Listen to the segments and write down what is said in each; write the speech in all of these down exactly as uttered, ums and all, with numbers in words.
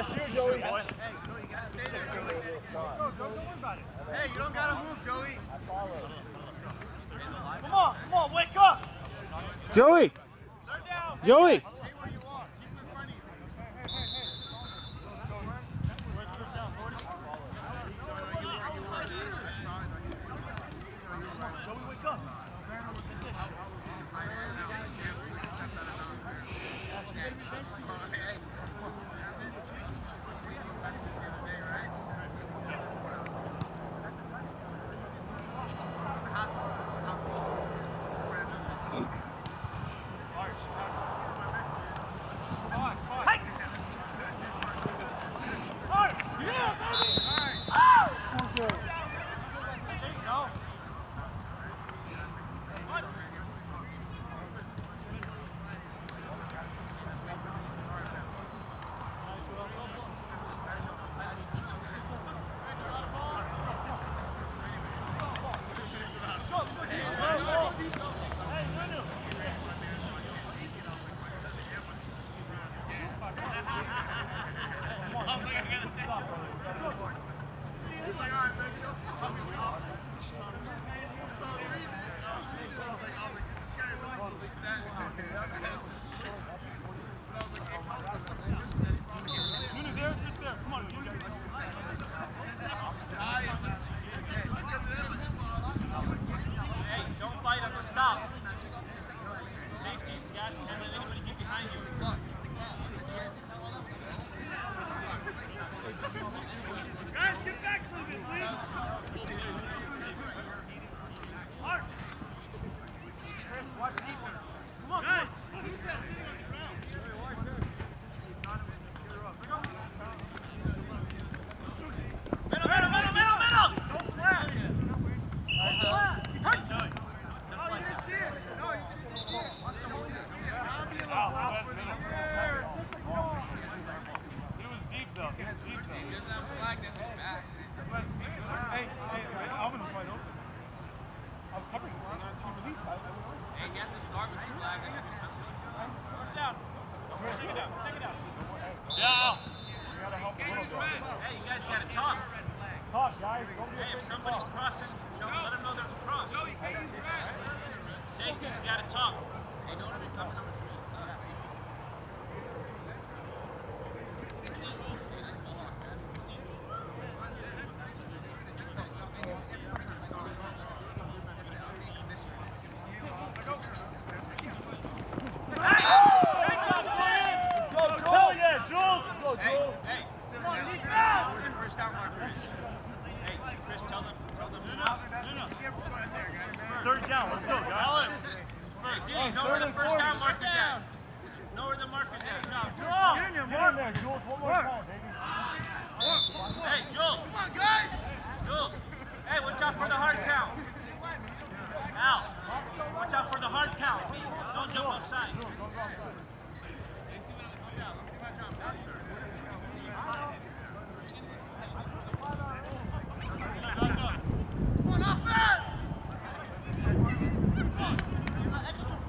That's you, Joey. Hey, Joey, you gotta stay there, Joey. Go, Joe, don't worry about it. Hey, you don't gotta move, Joey. Come on, come on, wake up. Joey. Joey. Stay where you are. Keep him in front of you. Joey, wake up. Third down, let's go, guys. Hey, D, know where the first down marker's at. Know where the marker's at. Come Get in there, Mark. Get in there, Jules. One more time, baby. Hey, Jules. Come on, guys. Jules. Hey, watch out for the hard count. Al, watch out for the hard count. Don't jump offside.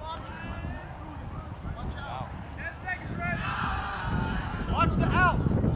Watch the out.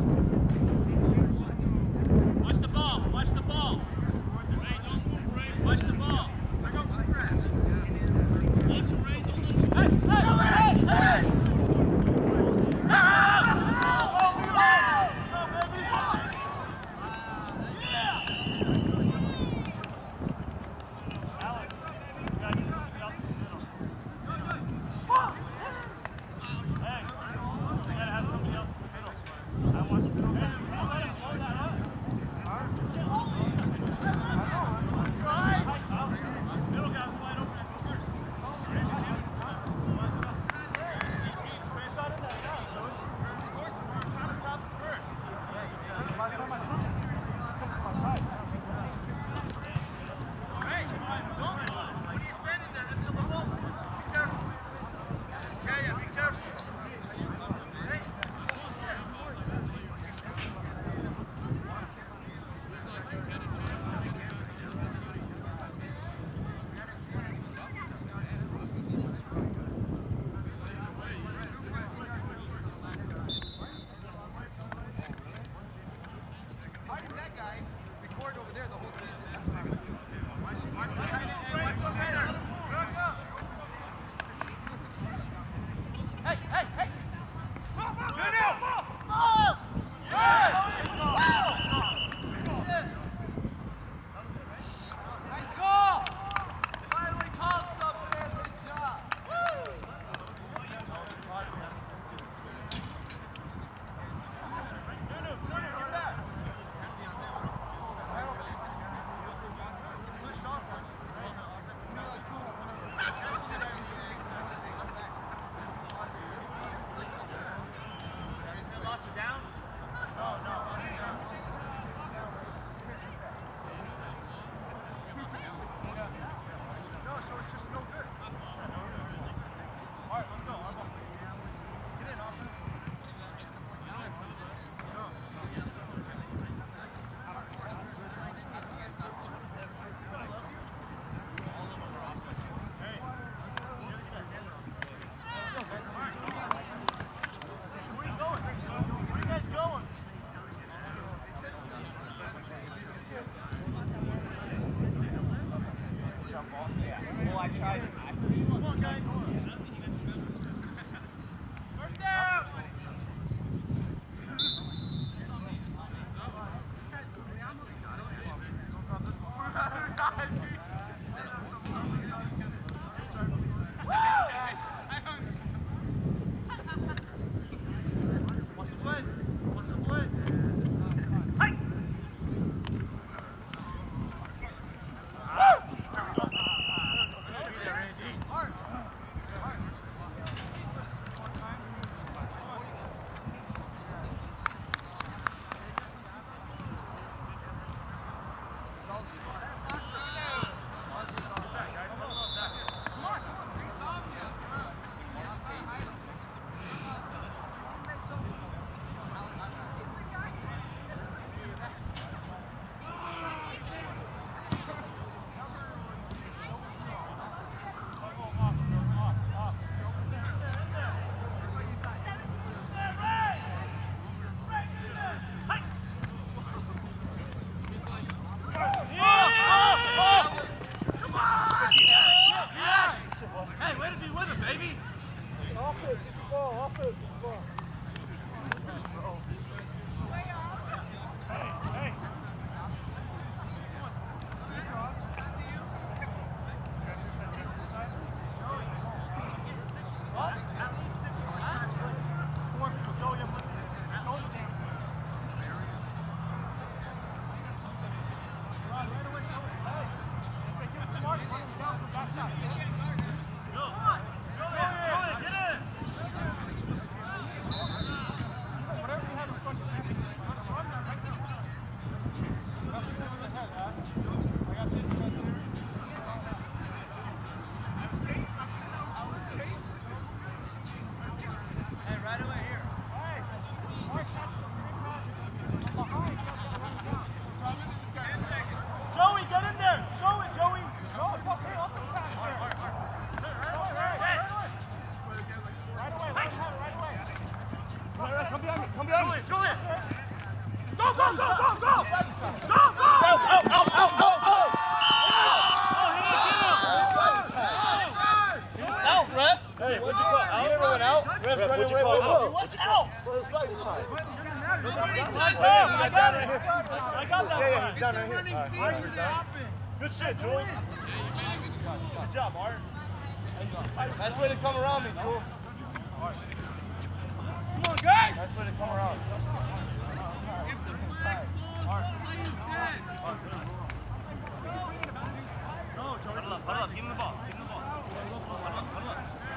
Come behind me. Come behind me. Julian, Julian. Go, go, go, go, go. Go, go. Out, out, out, out, out, out. Out, ref. Hey, what'd you call? He never went out. Ref's Ref, running what'd you away. call? Wait, Out. wait, what's out? Well, it's fine this time. Nobody touched him. I got it. I got that. Yeah, yeah, he's down right here. All right. Good shit, Julian. Good job, Art. Nice way to come around me, Jewel. Come on, guys. Nice way to come around. No, Jordan. Huddle up, huddle up, give him the ball. Give him the ball. Huddle up, huddle up.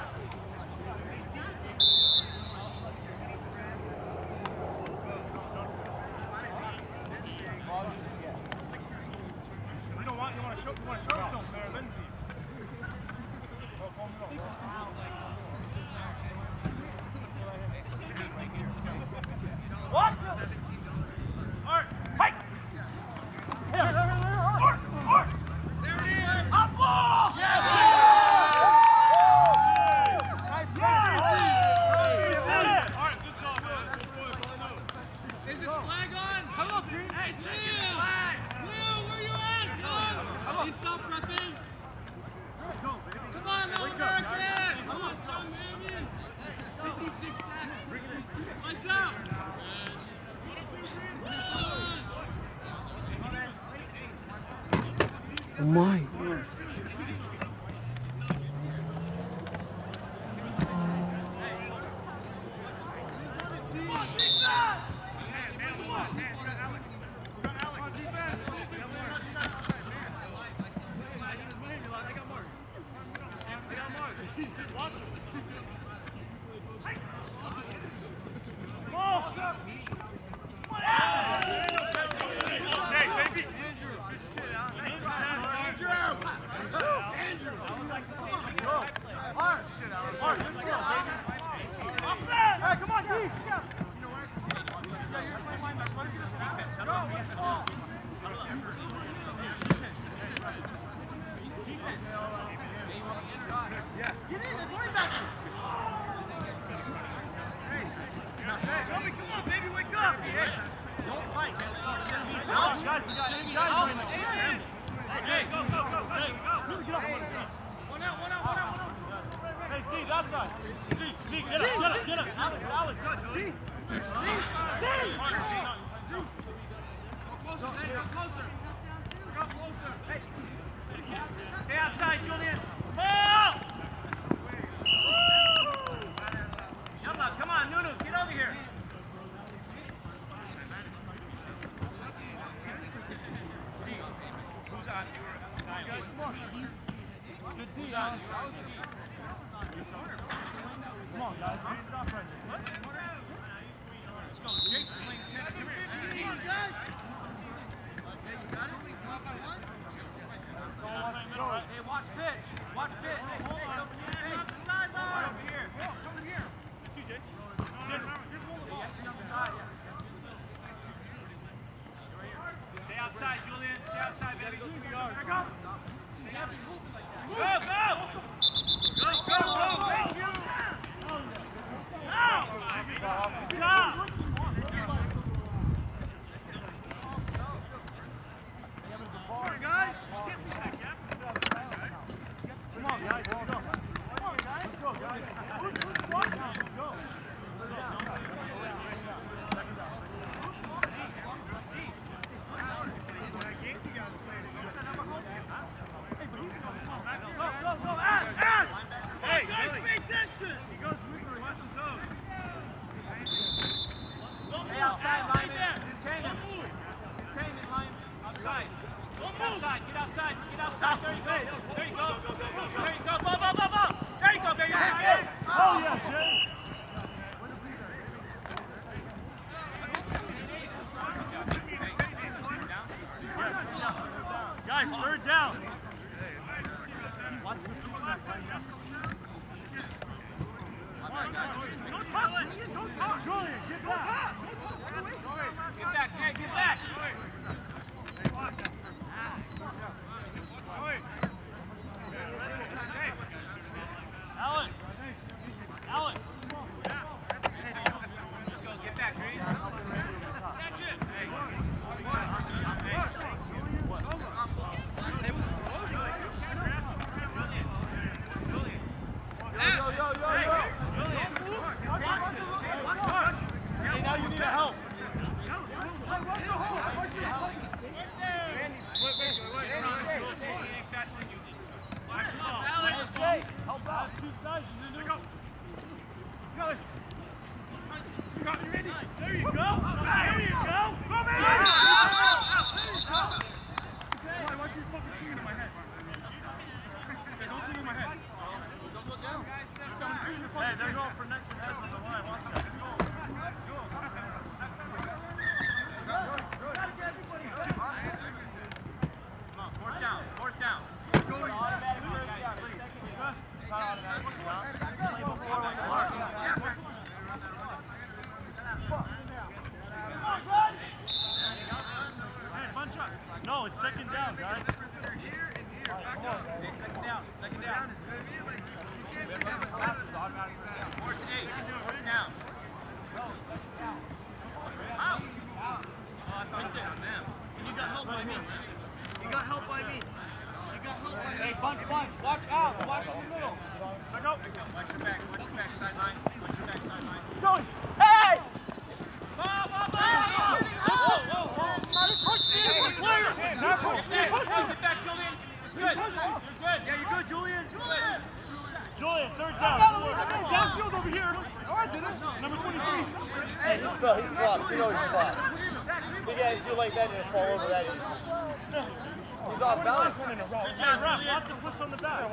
You don't want, you want to show, you want to show yourself there, then. What? Art, hey! Here, Art, Art! There it is! Up ball! Yeah! Art, good call, man. Is this flag on? Come on, Green. Hey, chill. Flag. Will, where you at? Come on. You stop prepping. Come on, no American. Come on, Sean Marion. fifty-six seconds. Lights out. Oh my. Stay outside, Julian. Ball! Yalla, come on, Nunu, get over here. See, who's on? Guys, come on. Good D, huh? Come on, guys. Stop right there. Let's go. Jason's playing ten. Come here. Come on, guys. Hey, watch pitch. Watch pitch. Hey, hold on. Hey, sideline. Over here. Come over here. C J. Stay outside, Julian. Stay outside, baby. Go. Go, go. Go, go, go, go. now you need a help. Help out. Two sides. Go. Go. You got me ready. There you go. There you go. Go, man. Why, why you fucking swinging in my head? Hey, don't swing in my head. Don't go down. Hey, they're going for next and heads on the line. Watch that. Go. Go. Come on, fourth down. Fourth down. Automatic first down. Hey, bunch up. No, it's second down, guys. Here and here. Back up. Hey, second down. Second down. Fourth eight. Fourth down. Out. Oh, I thought it was on them. And you got help by me. You got help by me. You got help by me. Hey, bunch, bunch. Watch out. Watch in the middle. Back up. Watch your back. Watch your back sideline. Watch your back sideline. Going. Hey! Ball, ball, ball! Push me in for clear. Get back, Julian. It's good. You're good. Yeah, you good, Julian? Julian! Julian, third down. Downfield over here. Oh, I did it. Number twenty-three. Hey, he's fell. He's flopped. You know he's flopped. You guys do like that and just fall over that easy. He's off balance. Good job, Ruff. Lots of push on the back.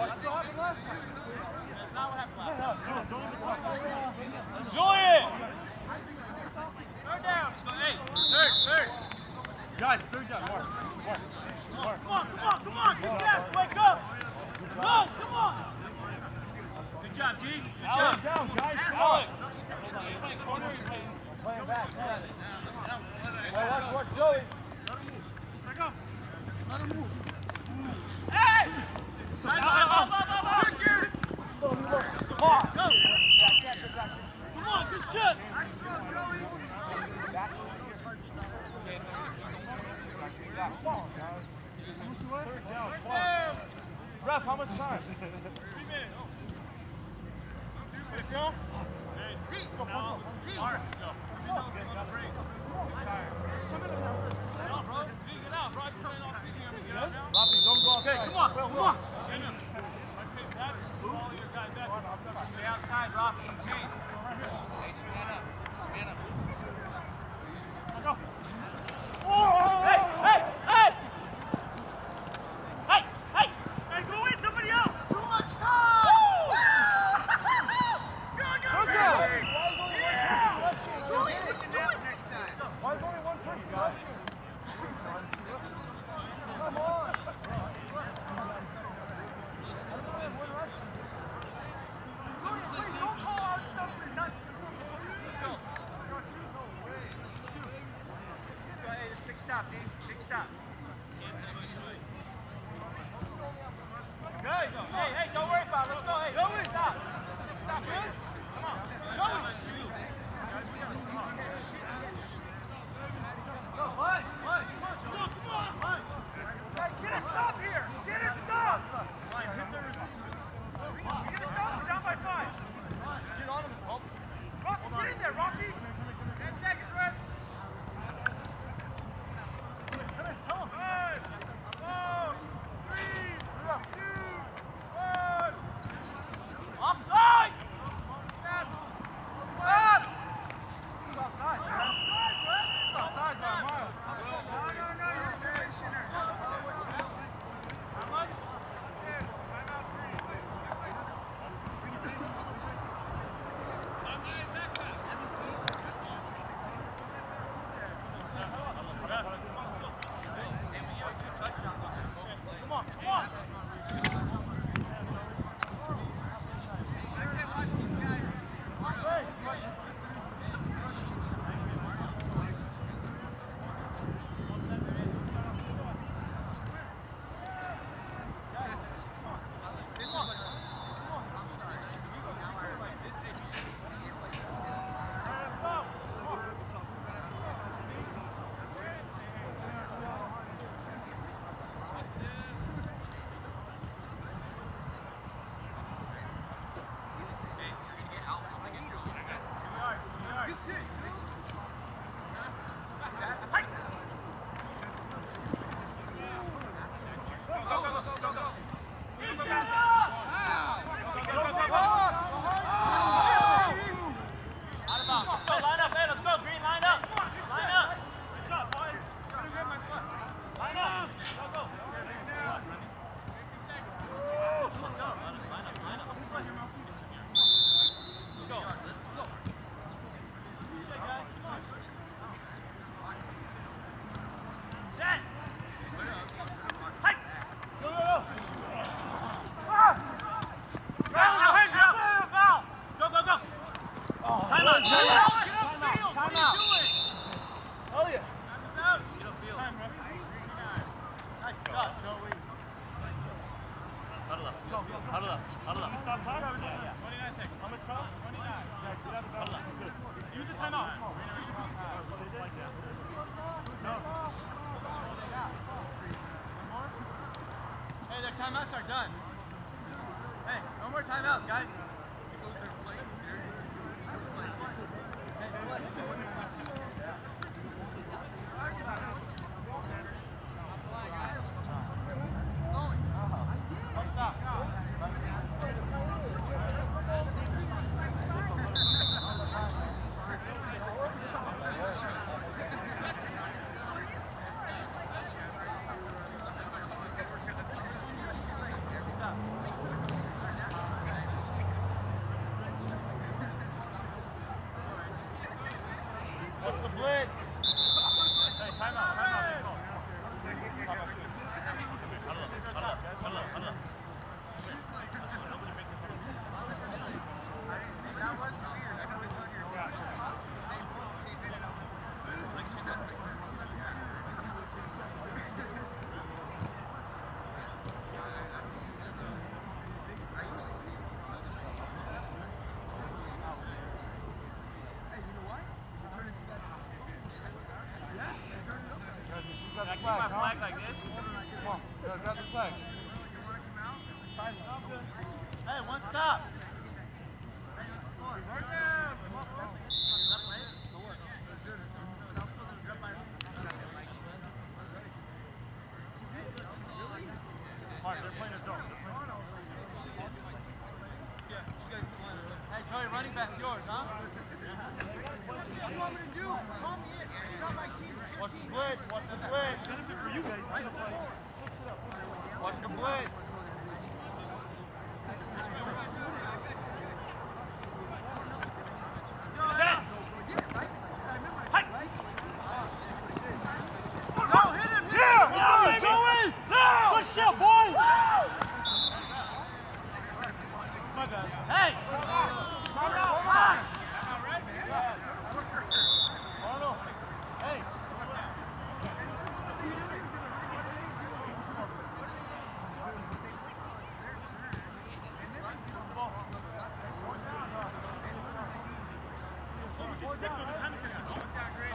Julian! Third down. Let's go. Hey, third, third. Guys, third down. Mark. Mark. Mark. Come on, come on, come on. Get fast. Wake up. Come on, come on. Good job, D. Good Alex, job. down, guys. Alex. Playing back, man. Hey, watch, watch Joey. Let go. Let him move. Hey! Sideline, ball, ball, ball, ball. Come on, go. Come on, good shit. Ref, how much time? Three minutes. Let's go. Hey, go, go, go. Mark, go. Break. Tired. Get out, bro. Get out, bro. I'm playing all season. Get out now. Robbie, don't go outside. Okay, come on, come on. I say that, follow your guy back. Stay outside, Rob. Contain. Hey, just stand up. Stand up. Let's go. Hey, hey, hey! Hey, hey! Hey, go in, somebody else! Too much time. Go, go, go. Yeah. Julie, take the nap next time. Why is only one person, guys? Come on. Please don't call out stuff for nothing. Let's go. Let's go. Hey, just big stop, D. Big stop. Guys, Hey, hey, don't worry about it. Let's go. Hey, big stop. Just big stop right here. Come on. What? What? Come on, come on, come on. Hey, get a stop here. Get a stop. Line, hit the receiver. Get a stop. We're down by five. Get on him, help. Rocky, get in there, Rocky. Ten seconds, Red. Five, four, three, two, one. Offside. Step. timeouts are done. Hey, no more timeouts, guys. Don't stop. What's the blitz? Hey, timeout, timeout, big call. Timeout, shoot. Huddle up, huddle up, huddle up, huddle up. Nobody make the huddle. That was weird. I know it's on your watch. Can I keep my flag like this? Come on, grab the flags. Hey, one stop. Mark, they're playing a zone. Hey, Joey, running back's yours, huh? What do you want me to do? Call me in. It's not my team. Watch the blitz, watch the blitz. Benefit for you guys. Watch the blitz. Set. Hi. No, hit him! Yeah! Yeah, Joey! No! Good shit, boy! My bad. Hey! Come on! Arnold! Hey! Stick with the time is going to go.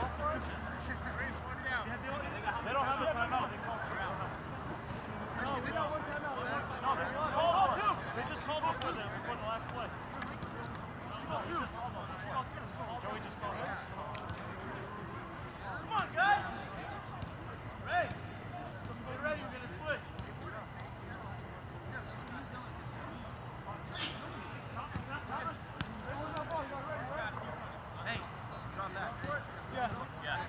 They don't have a timeout. They call for out. No, they don't. No, they called two. They just called before the before the last play. No, they just called one. Joey just called it. Come on, guys. Ray. Get ready. We're going to switch. Hey! Drop that. Yeah. Yeah.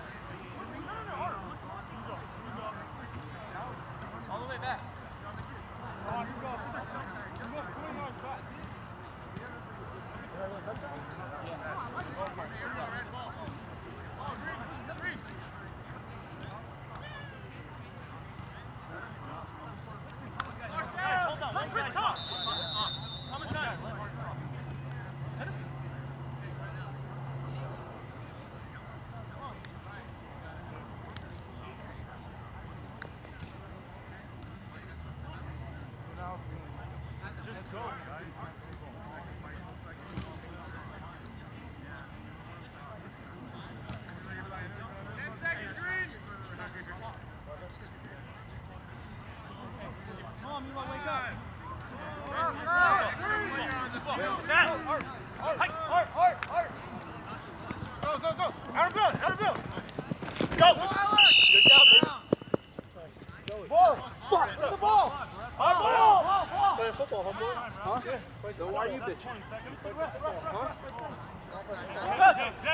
All the way back. Guys, hold on. One guy. Thomas. Thomas time. Just go, guys. ten seconds, Green! Mom, you want to wake up? Set. Art! Art! Art! Art! Art! Go, go, go! Out of build! Out of build! Go. You're down, ball! Fuck! Get the ball! Hard ball! Ball! Ball! Play football, homeboy. Huh? So why are you bitching? twenty seconds. Huh? Good.